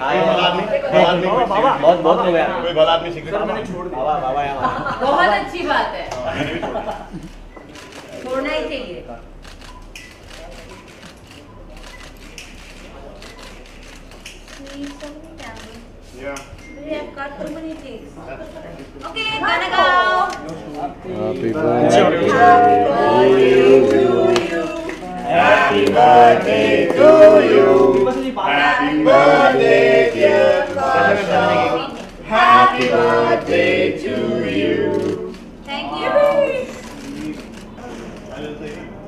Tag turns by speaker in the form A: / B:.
A: बहुत बहुत हो गया।
B: कोई भला आदमी सिगरेट
A: मैंने छोड़ दिया। बाबा बाबा यार
C: बहुत अच्छी बात है, छोड़ना ही चाहिए।
B: Yeah.
C: We have got too many things. Okay, gonna go.
D: Happy birthday
B: to you. Happy birthday to you. Happy birthday, dear Bipasha. Happy birthday to you.
C: Thank you.